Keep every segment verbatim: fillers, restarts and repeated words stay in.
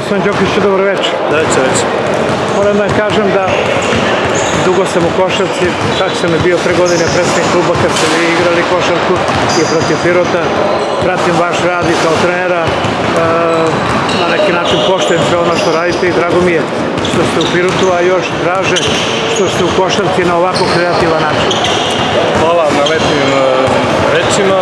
Gospodin Đokiću, dobro večer. Da večer, večer. Moram da kažem da dugo sam u košarci, čak sam i bio pre godine predsednik kluba kad ste vi igrali košarku i protiv Pirota. Pratim vaš rad i kao trenera, na neki način poštujem sve ono što radite i drago mi je što ste u Pirotu, a još draže što ste u košarci na ovako kreativan način. Hvala na lepim rečima.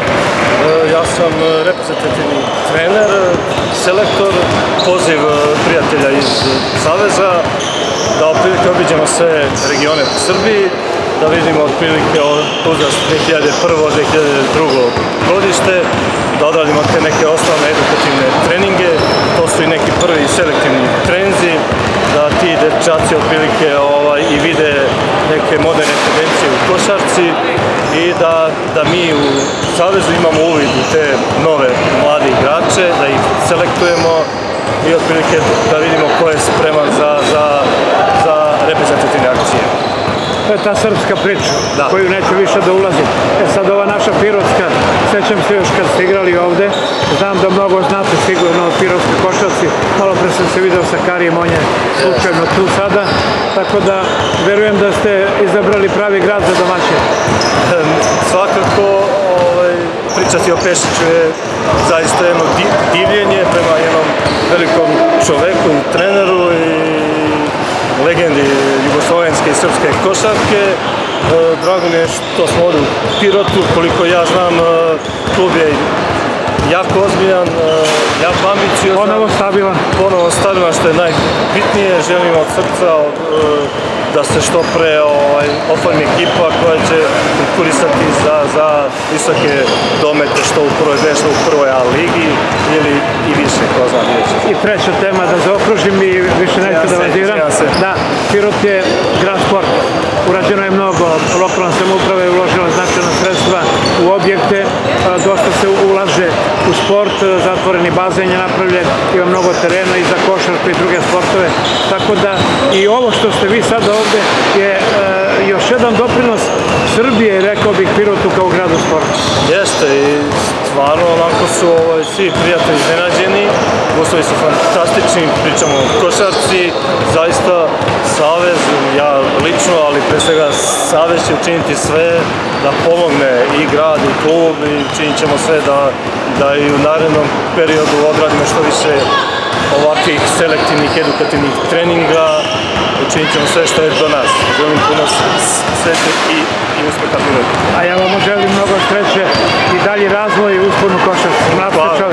Ja sam reprezentativni trener, selektor, poziv prijatelja iz Saveza, da otprilike obiđemo sve regione po Srbiji, da vidimo otprilike uzrast dve hiljade prve do dve hiljade druge godište, da odradimo te neke osnovne edukativne treninge, to su i neki prvi selektivni treninzi, da ti dečaci otprilike i vide neke moderne tendencije u košarci i da mi u Savezu imamo uvid u te nove mlade igrače, da ih selektujemo i otprilike da vidimo ko je spreman za reprezentativne akcije. To je ta srpska priča, koju neću više da ulazim. E sad ova naša pirotska, sećam se još kad ste igrali ovde, znam da mnogo znate sigurno o pirotskoj košarci, malo pre sam se video sa Karijem, on je slučajno tu sada, tako da verujem da ste izabrali pravi grad za domaćine. Svakako, pričati o Pešiću je zaista jedno divljenje prema jednom velikom čoveku, treneru i legendi jugoslovenske i srpske košarke. Drago mi je što smo ovdje u Pirotu, koliko ja znam, klub je jako ozbiljan, jako ambiciozan. Ponovo stabilan. Ponovo stabilan, što je najbitnije. Želim od srca da se što pre oformi ekipa koja će konkurisati za visoke domete, što u prvoj B, što u prvoj A ligi ili i više, ko znam više. I treća tema, da zaokružim i više neću da vaziram. Da, Pirot je grad sporta. Urađeno je mnogo, lokalna samouprava je uložila značajna sredstva u objekte, dosta se ulaže u sport, zatvoreni bazen je napravljen, ima mnogo terena i za košarku i druge sportove, tako da i ovo što ste vi sad ovde je još jedan doprinos Srbije, rekao bih, Pirotu kao gradu sporta. Jeste i stvarno onako su svi prijatelji iznenađeni, uslovi su fantastični, pričamo o košarci, zaista Savez, ja lično, ali pre svega Savez će učiniti sve da pomogne i grad i klub i učinit ćemo sve da i u narednom periodu odradimo što više ovakvih selektivnih, edukativnih treninga, učinit ćemo sve što je do nas. Želim puno sreće i uspeha Pirotu. A ja vam želim mnogo sreće i dalji razvoj i usponu košarci.